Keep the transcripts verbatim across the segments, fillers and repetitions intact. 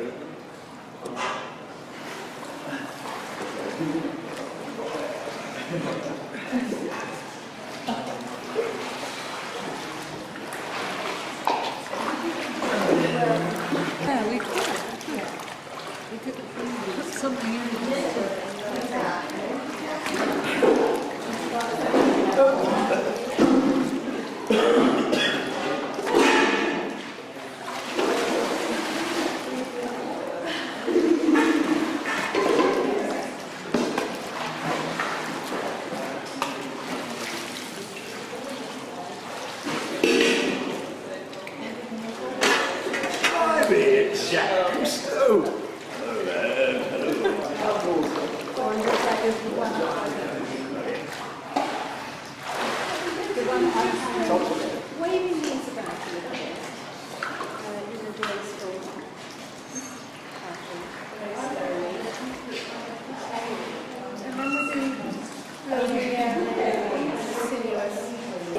Yeah, we could. We could put something in Waving means about a little bit. Uh, in a graceful fashion, very slowly. And then we're doing slowly and sinuous.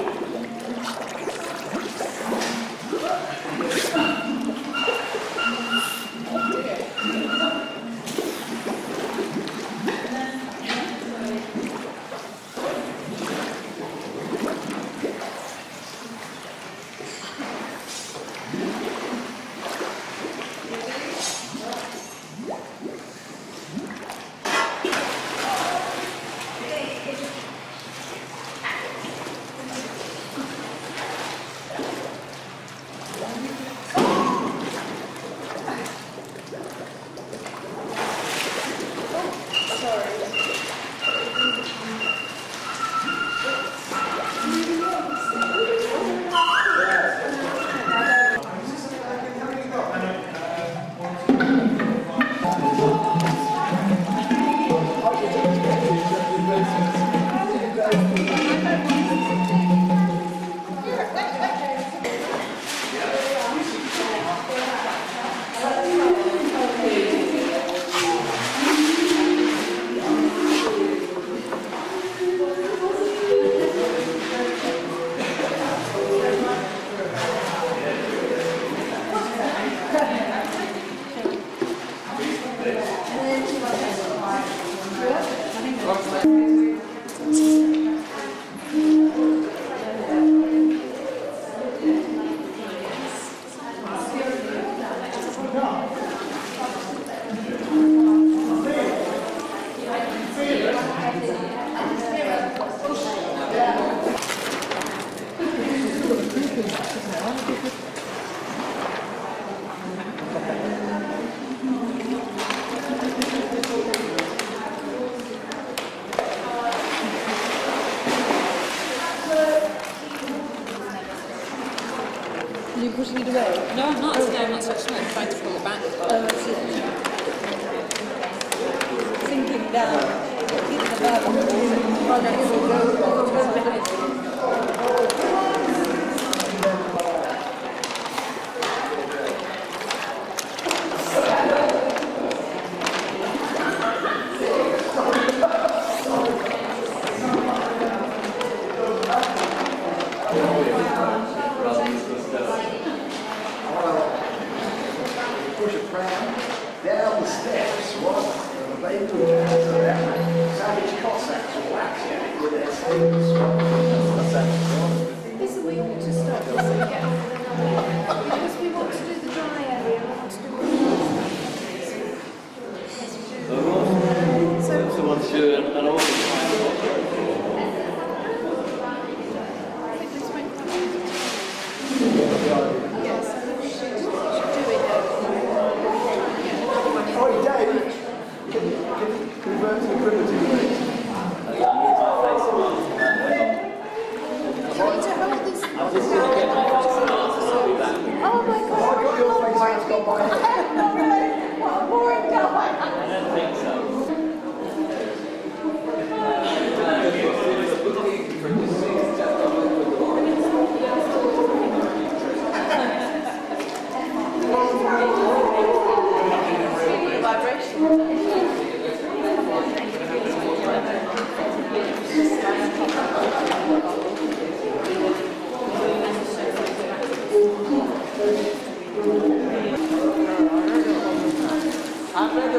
Are you pushing it away? No, I'm not. No, I'm not touching it. I'm trying to pull it back. Oh, I see. Sinking down. Hit the bottom. Oh, no, it will go. It will go behind you. Push a pram down the steps, one, and they put their hands around. Savage Cossacks will wax it with their swords. This is we ought to stop so we get on with another. Because we want to do the dry area, we want to do all the so, So once you're an old Oh, Dave, can you, can you convert to the primitive ways? Do you need to hold this? I'm just going to get my phone out and I'll be back. Oh my God! I got your face, I've got my head. What a boring guy! I don't think so. Vibration.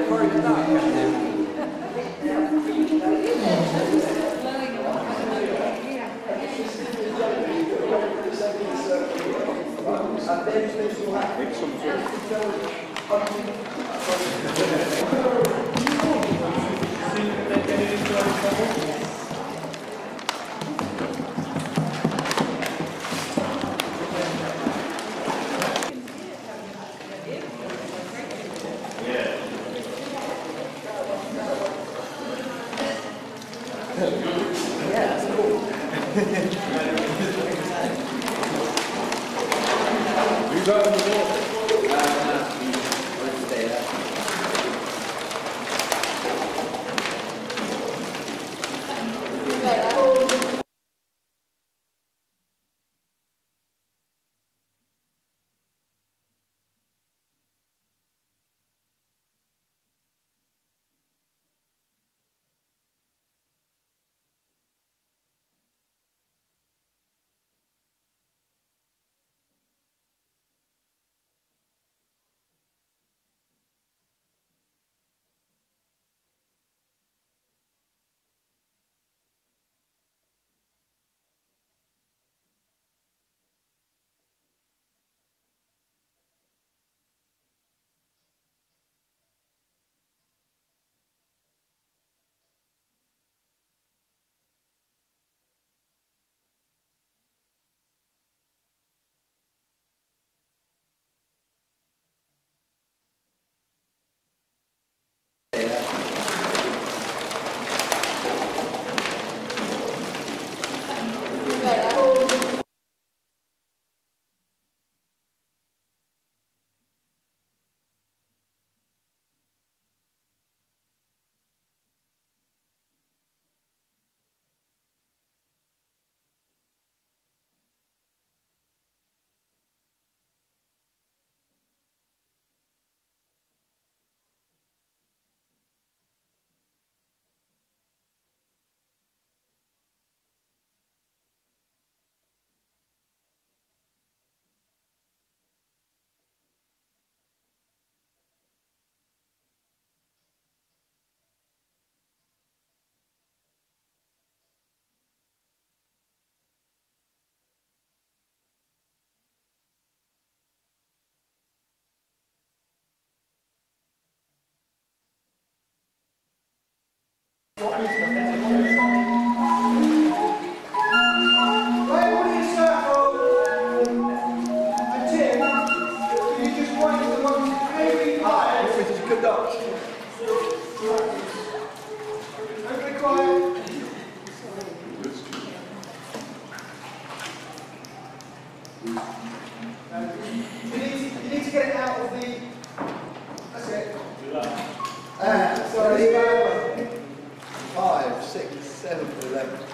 Five, six, seven, eleven.